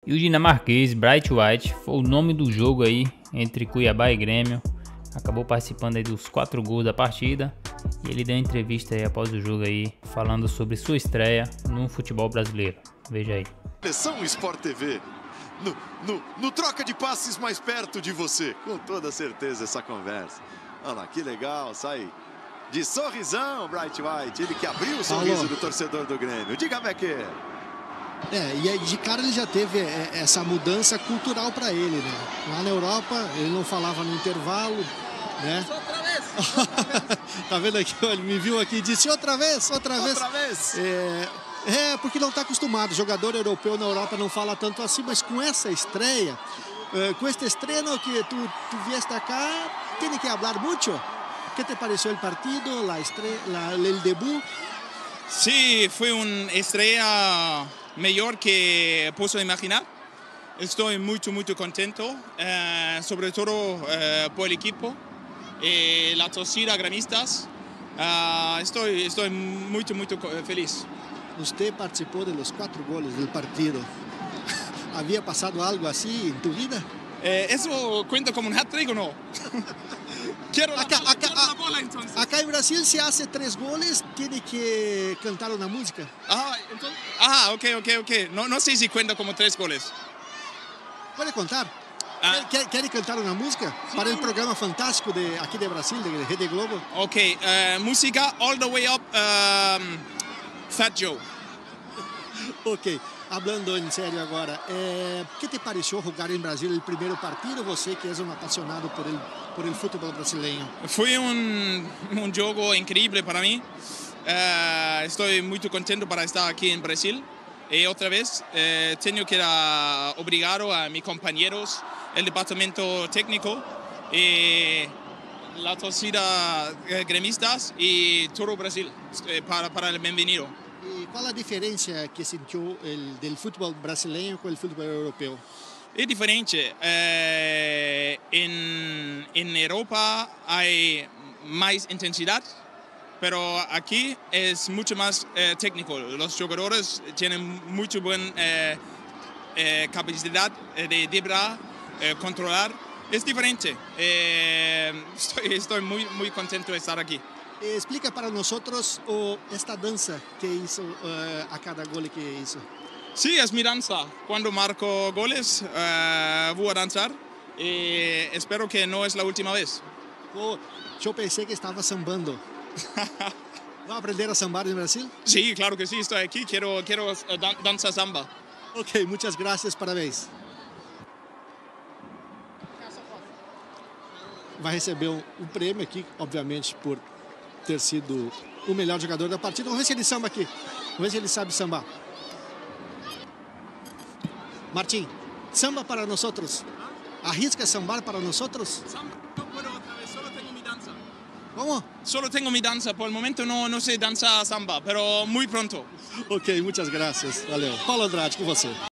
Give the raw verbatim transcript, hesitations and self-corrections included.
E o dinamarquês Bright White foi o nome do jogo aí entre Cuiabá e Grêmio. Acabou participando aí dos quatro gols da partida. E ele deu uma entrevista aí após o jogo aí, falando sobre sua estreia no futebol brasileiro. Veja aí. Seleção Sport T V. No, no, no troca de passes mais perto de você. Com toda certeza essa conversa. Olha lá, que legal, sai de sorrisão, Bright White. Ele que abriu o sorriso Paulo. do torcedor do Grêmio. Diga, Becker. É, e aí de cara ele já teve essa mudança cultural para ele, né? Lá na Europa ele não falava no intervalo, né? Outra vez! Tá vendo aqui? Ele me viu aqui e disse outra vez, outra vez. Outra vez! É, é porque não está acostumado. O jogador europeu na Europa não fala tanto assim, mas com essa estreia, é, com este estreno que tu, tu vieste acá, tem que falar muito. ¿Qué te pareció el partido, la estrella, la, el debut? Sí, fue una estrella mejor que puedo imaginar. Estoy muy, muy contento, eh, sobre todo eh, por el equipo y la torcida gremistas. Uh, estoy, estoy muy, muy feliz. Usted participó de los cuatro goles del partido. ¿Había pasado algo así en tu vida? Eh, ¿Eso cuenta como un hat-trick o no? Quiero la, acá, bola, acá, quiero la bola, entonces. Acá en Brasil se hace tres goles, tiene que cantar una música. Ah, entonces, ah, ok, ok, ok. No, no sé si cuenta como tres goles. ¿Puede contar? Ah. ¿Quiere, ¿Quiere cantar una música? Sí. Para el programa fantástico de aquí de Brasil, de Rede Globo. Ok, uh, música All the Way Up, um, Fat Joe. Ok, hablando en serio agora, eh, ¿qué te pareció jugar en Brasil el primer partido? Você que es un apasionado por el, por el fútbol brasileño. Fue un, un juego increíble para mí. Uh, estoy muy contento para estar aquí en Brasil. Y otra vez, eh, tengo que dar obrigado a mis compañeros, el departamento técnico, y la torcida eh, gremistas y todo Brasil eh, para, para el bienvenido. ¿Y cuál es la diferencia que sintió el, del fútbol brasileño con el fútbol europeo? Es diferente. Eh, en, en Europa hay más intensidad, pero aquí es mucho más eh, técnico. Los jugadores tienen mucha buena eh, eh, capacidad de driblar, eh, controlar. Es diferente. Eh, estoy, estoy muy, muy contento de estar aquí. Eh, explica para nosotros oh, esta danza que hizo uh, a cada gol que hizo. Sí, es mi danza. Cuando marco goles uh, voy a danzar y espero que no es la última vez. Oh, yo pensé que estaba sambando. ¿Va a aprender a sambar en Brasil? Sí, claro que sí, estoy aquí, quiero, quiero dan danza samba. Ok, muchas gracias, parabéns. Vai receber um, um prêmio aqui, obviamente, por ter sido o melhor jogador da partida. Vamos ver se ele samba aqui. Vamos ver se ele sabe sambar. Martín, samba para nosotros. ¿Arrisca sambar para nosotros? Samba, no puedo otra vez, solo tengo mi danza. ¿Cómo? Solo tengo mi danza, por el momento no, no sé danzar samba, pero muy pronto. Ok, muchas gracias. Valeu. Paulo Andrade, com você.